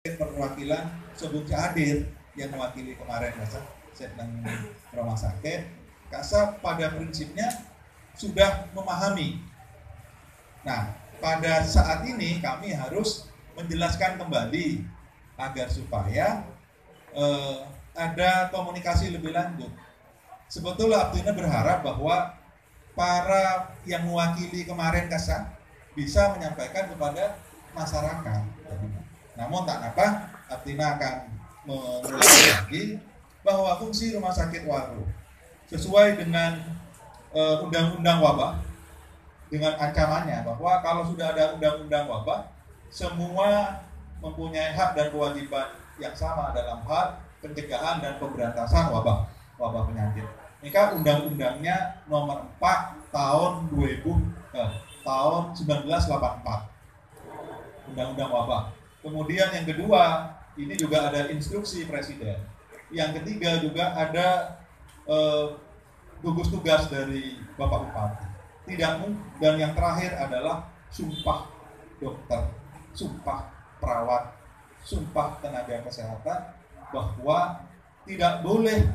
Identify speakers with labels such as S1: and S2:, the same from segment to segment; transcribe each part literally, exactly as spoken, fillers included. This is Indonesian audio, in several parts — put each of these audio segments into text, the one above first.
S1: perwakilan sebelum hadir yang mewakili kemarin Kasa sedang rumah sakit. Kasa pada prinsipnya sudah memahami. Nah, pada saat ini kami harus menjelaskan kembali agar supaya eh, ada komunikasi lebih lanjut. Sebetulnya Abdina berharap bahwa para yang mewakili kemarin Kasa bisa menyampaikan kepada masyarakat. Namun tak apa, Abdina akan mengulangi lagi bahwa fungsi Rumah Sakit Waru sesuai dengan uh, undang-undang wabah dengan ancamannya bahwa kalau sudah ada undang-undang wabah, semua mempunyai hak dan kewajiban yang sama dalam hal pencegahan dan pemberantasan wabah wabah penyakit. Ini kan undang-undangnya nomor empat tahun dua ribu eh, tahun seribu sembilan ratus delapan puluh empat. Undang-undang wabah. Kemudian yang kedua, ini juga ada instruksi presiden. Yang ketiga juga ada eh, gugus tugas dari Bapak Bupati. Tidak dan yang terakhir adalah sumpah dokter, sumpah perawat, sumpah tenaga kesehatan bahwa tidak boleh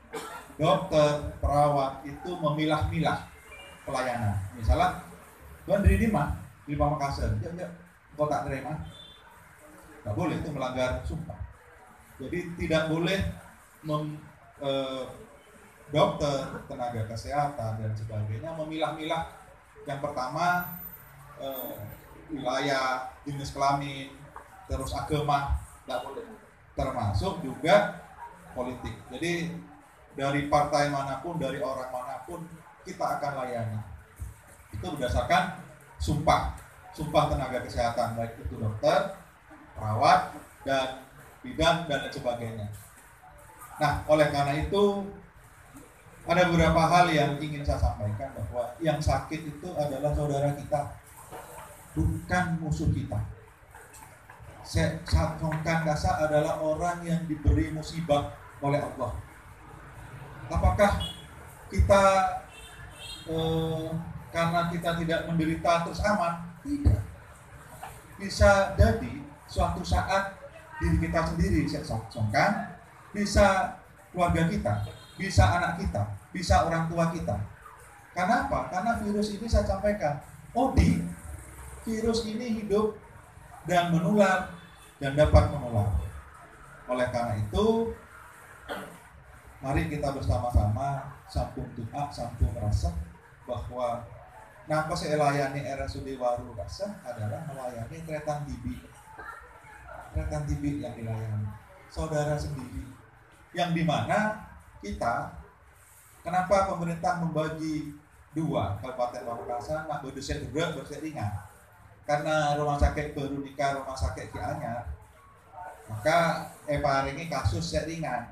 S1: dokter, perawat itu memilah-milah pelayanan. Misalnya, Tuan diri di mana? Di Pamekasan. Ya, ya, kau tak terima. Tidak boleh, itu melanggar sumpah. Jadi tidak boleh mem, eh, dokter, tenaga kesehatan dan sebagainya memilah-milah. Yang pertama eh, wilayah, jenis kelamin, terus agama, tidak boleh. Termasuk juga politik. Jadi dari partai manapun, dari orang manapun kita akan layani. Itu berdasarkan sumpah, sumpah tenaga kesehatan baik itu dokter, perawat, dan bidan, dan lain sebagainya. Nah, oleh karena itu ada beberapa hal yang ingin saya sampaikan bahwa yang sakit itu adalah saudara kita, bukan musuh kita. Songkan Kasa adalah orang yang diberi musibah oleh Allah. Apakah kita eh, karena kita tidak menderita terus aman? Tidak. Bisa jadi suatu saat diri kita sendiri songkan, bisa keluarga kita, bisa anak kita, bisa orang tua kita. Karena apa? Karena virus ini saya sampaikan, Odi, virus ini hidup dan menular dan dapat menular. Oleh karena itu, mari kita bersama-sama sambung doa, sambung rasa bahwa napa saya layani R S U D Waru Kasa adalah melayani tretan T B. Tretan T B yang dilayani saudara sendiri, yang dimana kita, kenapa pemerintah membagi dua Kabupaten Pamekasan, nak berdesak juga berdesak ringan, karena rumah sakit Veronica, rumah sakit Ki Anyar, maka Eva ini kasus set ringan.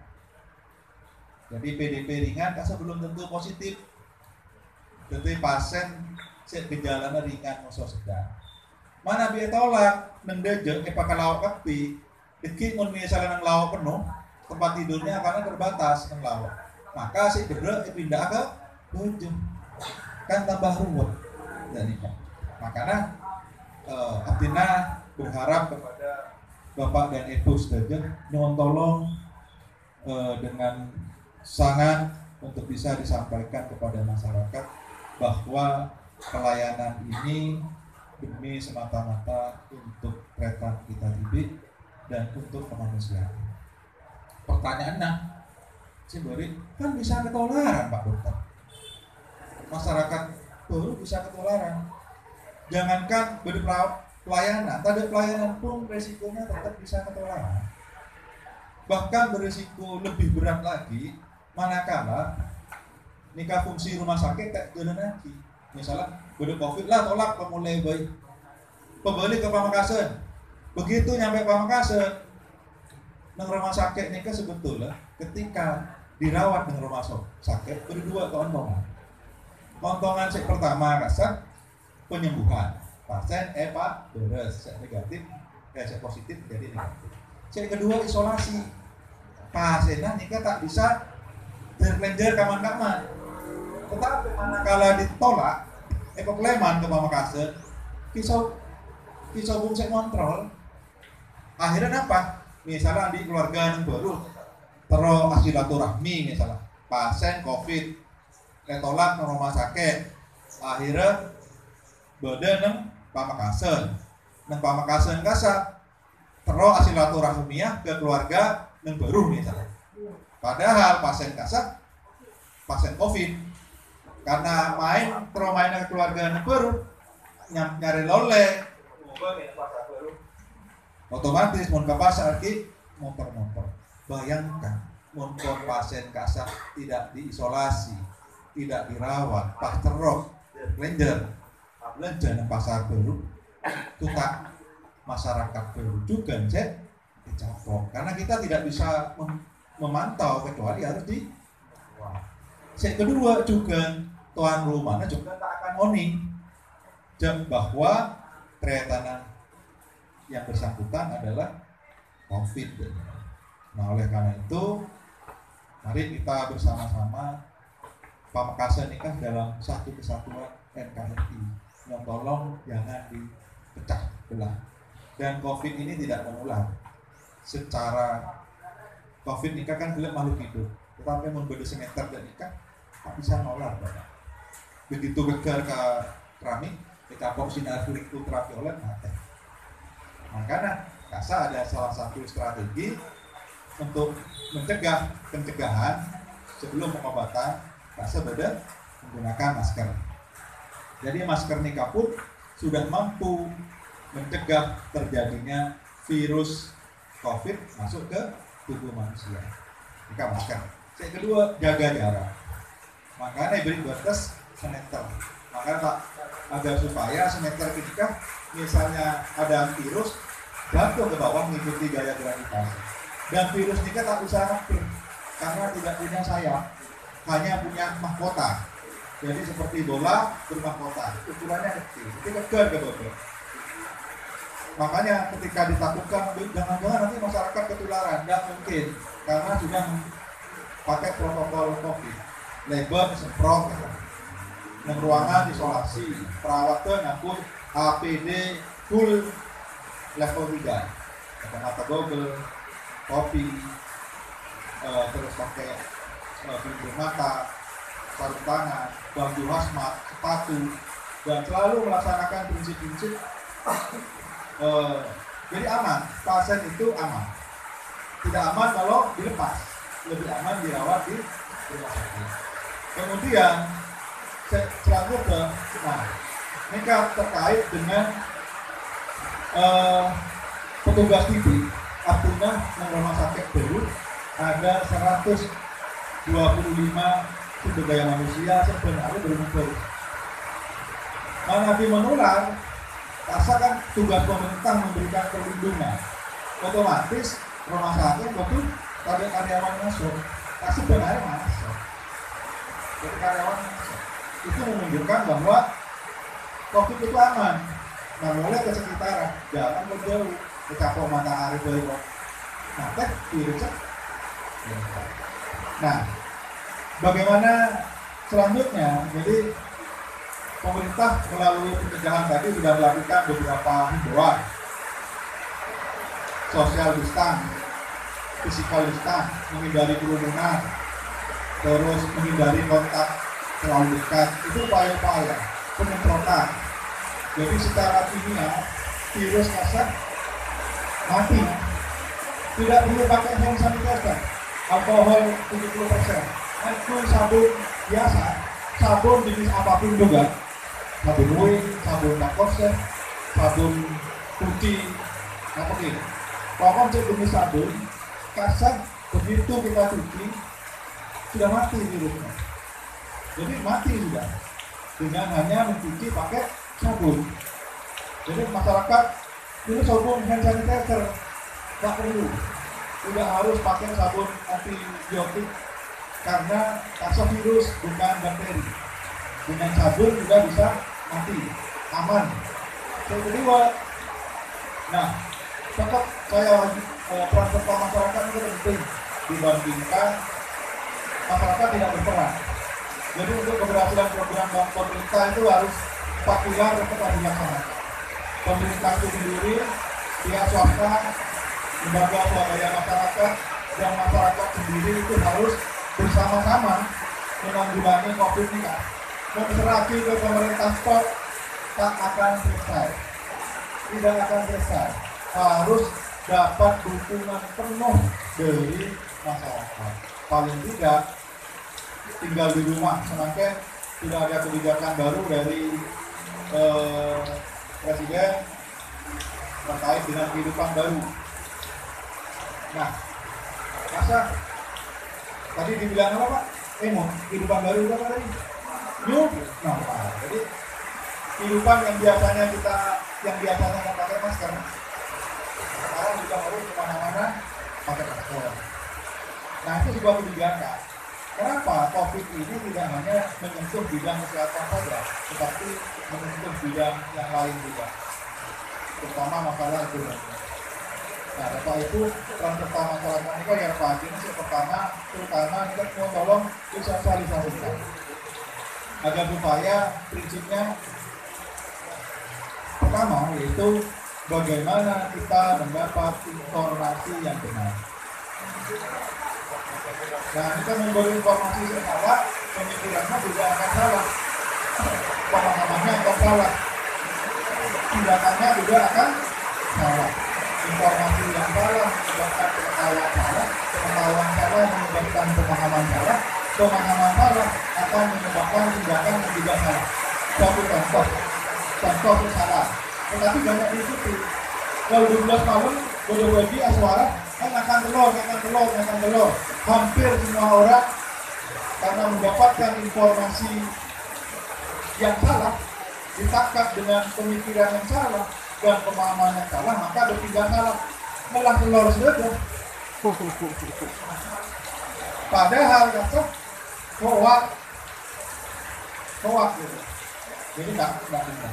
S1: Jadi P D P ringan, Kasa belum tentu positif. Tentu pasien set gejalanya ringan atau sedang. Mana biar tolak neng deje ke pakai lawak kapi, dikit mun misalnya neng lawak penuh, tempat tidurnya karena terbatas neng lawak, maka si deje pindah ke deje, kan tambah ruwet. Jadi makanya eh, Abdina berharap kepada Bapak dan Ibu sedaya mohon tolong eh, dengan sangat untuk bisa disampaikan kepada masyarakat bahwa pelayanan ini demi semata-mata untuk tretan kita T B dan untuk kemanusiaan. Pertanyaannya, si Beri kan bisa ketularan Pak Dokter. Masyarakat baru bisa ketularan. Jangankan beri pelayanan, tadi pelayanan pun resikonya tetap bisa ketularan. Bahkan berisiko lebih berat lagi manakala nikah fungsi rumah sakit tak jalan lagi. Misalnya beri COVID lah tolak pemulai bayi, pembeli ke Pamekasan. Begitu nyampe Pamekasan, neng rumah sakit nikah sebetulnya ketika dirawat di rumah sakit berdua keuntungan. Keuntungan yang pertama Kasa penyembuhan pasien, eh pak beres, saya negatif, eh saya positif jadi negatif. Yang kedua isolasi, pasiennya nikah tak bisa terpelajar kaman-kaman. Tetapi manakala ditolak, ekokleman ke Pamekasan, kisau kisau bungsek kontrol, Akhirnya apa? Misalnya di keluarga yang baru terus silaturahmi misalnya pasien covid ketolak ke rumah sakit, akhirnya beda neng Pamekasan neng Pamekasan kasa terus silaturahmiah ke keluarga yang baru misalnya, padahal pasien kasa pasien covid karena main terus main ke keluarga yang baru nyari loleh otomatis mau ke pasar ki motor-motor. Bayangkan mumpun pasien kasar tidak diisolasi, tidak dirawat, pas terok, lenjer, lenjer di pasar baru, tutak masyarakat baru juga cek dicapok. Karena kita tidak bisa mem- memantau kecuali harus di. Yang kedua juga tuan rumahnya juga tak akan owning jam bahwa ternyata yang bersangkutan adalah COVID. Nah oleh karena itu mari kita bersama-sama Pamekasan ini kan dalam satu kesatuan N K R I yang tolong jangan dipecah belah. Dan COVID ini tidak menular secara COVID ini kan gelap makhluk hidup, tetapi membeda semeter dan ikan tak bisa menular. Begitu gegar ke keramik, kita sinar ultraviolet mati. Makanya kasa ada salah satu strategi untuk mencegah pencegahan sebelum pengobatan, kasa beda menggunakan masker. Jadi masker nikah pun sudah mampu mencegah terjadinya virus COVID masuk ke tubuh manusia. Nikah masker. Yang kedua, jaga jarak. Makanya beri batas semeter. Makanya Pak, agar supaya semeter ketika misalnya ada virus jatuh ke bawah mengikuti gaya gravitasi, dan virus ini tak bisa hampir karena tidak punya sayap, hanya punya mahkota. Jadi seperti bola bermahkota, ukurannya kecil, itu kejar ke bawah. Makanya ketika ditakutkan jangan-jangan nanti masyarakat ketularan, tidak mungkin karena sudah pakai protokol COVID, label semprot, dan ruangan isolasi, perawatan ngangkut A P D full level tiga, kacamata goggle, topi, uh, terus pakai uh, pelindung mata, sarung tangan, baju hazmat, sepatu, dan selalu melaksanakan prinsip-prinsip uh, jadi aman. Pasien itu aman. Tidak aman kalau dilepas, lebih aman dirawat di rumah sakit. Kemudian selanjutnya, nah, ini kan terkait dengan uh, petugas T V, artinya di rumah sakit baru ada seratus dua puluh lima sumber daya manusia sebenarnya belum baru. Mana di menular, rasakan tugas pemerintah memberikan perlindungan. Otomatis rumah sakit betul ada karyawan masuk, tak sebenarnya masuk. Jadi karyawan masuk. Itu menunjukkan bahwa COVID itu aman. Nah, mulai ke sekitaran, jangan menjauh, kecapok matahari belok. Nah, teh virusnya. Nah, bagaimana selanjutnya? Jadi pemerintah melalui pencegahan tadi sudah melakukan beberapa himbauan, social distance, physical distance, menghindari kerumunan, terus menghindari kontak terlalu dekat. Itu upaya-upaya penyemprotan. Jadi secara kimia virus kasar mati. Tidak perlu pakai hand sanitizer, alkohol tujuh puluh persen, itu sabun biasa, sabun jenis apapun juga, sabun wing, sabun lakose, sabun putih, apa ini? Pokoknya jenis sabun kasar begitu kita cuci sudah mati virusnya. Jadi mati sudah dengan hanya mencuci pakai sabun. Jadi masyarakat ini sabun hand sanitizer tak perlu, tidak harus pakai sabun antibiotik karena kasar virus bukan bakteri. Dengan sabun juga bisa mati, aman. Yang kedua, nah tetap saya eh, peran serta masyarakat itu penting dibandingkan masyarakat tidak berperan. Jadi untuk keberhasilan program pemerintah itu harus empat pilar tetap dilaksanakan. Pemerintah itu sendiri, pihak swasta, lembaga swadaya masyarakat dan masyarakat sendiri itu harus bersama-sama menanggulangi COVID ini kan. Konservasi ke pemerintah stop tak akan selesai, tidak akan selesai. Harus dapat dukungan penuh dari masyarakat. Paling tidak tinggal di rumah, semakin sudah ada kebijakan baru dari eh, Presiden terkait dengan kehidupan baru. Nah, masa tadi dibilang apa Pak? Eh, mau kehidupan baru itu apa tadi? New, nah, nah, jadi kehidupan yang biasanya kita, yang biasanya nggak pakai masker, sekarang juga harus kemana-mana pakai masker. Nah, itu sebuah kebijakan. Kenapa COVID ini tidak hanya menyentuh bidang kesehatan saja, tetapi menyentuh bidang yang lain juga, terutama masalah ekonomi. Nah, Bapak itu peran serta masyarakat ini kan yang pagi ini pertama, terutama kita mau tolong disosialisasikan agar supaya prinsipnya pertama yaitu bagaimana kita mendapat informasi yang benar. Nah, kita memberi informasi yang salah, pemikirannya juga akan salah, pemahamannya akan salah, tindakannya juga akan salah. Informasi yang salah menyebabkan pengetahuan salah, pengetahuan salah menyebabkan pemahaman salah, pemahaman salah akan menyebabkan tindakan yang juga salah. Satu contoh, contoh yang salah, tetapi banyak diikuti. Kalau dua belas tahun, bodoh bagi aswara, kan akan telur, akan telur, akan telur. Hampir semua orang karena mendapatkan informasi yang salah, ditangkap dengan pemikiran yang salah dan pemahaman yang salah, maka bertindak salah, malah telur saja. Padahal kata hoak, hoak gitu. Jadi tidak tidak benar.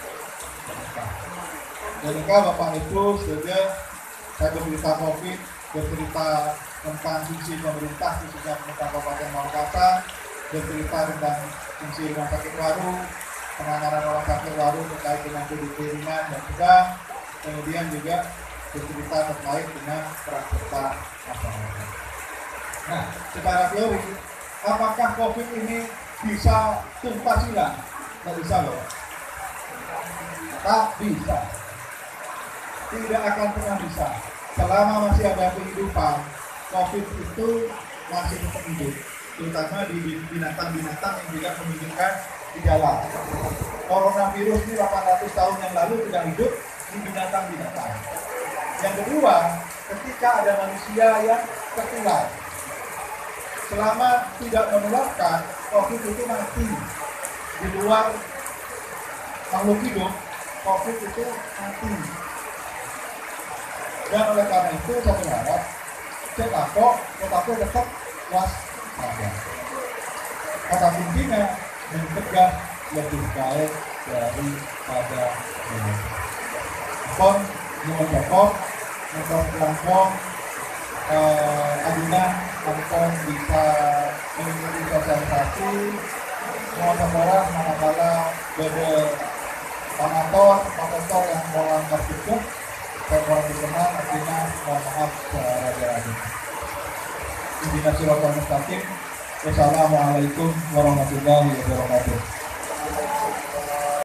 S1: Dan juga Bapak Ibu saja saya bercerita COVID, bercerita tentang fungsi pemerintah khususnya pemerintah Kabupaten Pamekasan, bercerita tentang fungsi rumah sakit baru, penanganan rumah sakit baru terkait dengan P D P ringan dan sedang, kemudian juga bercerita terkait dengan peran serta masyarakat. Nah, secara teori, apakah COVID ini bisa tuntas hilang? Tidak bisa loh. Tak bisa. Tidak akan pernah bisa. Selama masih ada kehidupan, COVID itu masih tetap hidup, terutama di binatang-binatang yang juga memiliki gejala. Coronavirus ini delapan ratus tahun yang lalu sudah hidup di binatang-binatang. Yang kedua, ketika ada manusia yang tertular, selama tidak menularkan, COVID itu mati. Di luar makhluk hidup, COVID itu mati. Dan oleh karena itu saya berharap Cetako, Cetako tetap waspada. Kata kuncinya mencegah lebih baik daripada ini. Pon, nomor Joko, nomor Lampung, Adina, Lampung bisa mengikuti sosialisasi. Mohon orang manakala beda panator, panator yang mau langkah cukup. Saya mohon dikenal, artinya mohon maaf secara-cara. Intinya suratul mustaqim. Wassalamualaikum warahmatullahi wabarakatuh.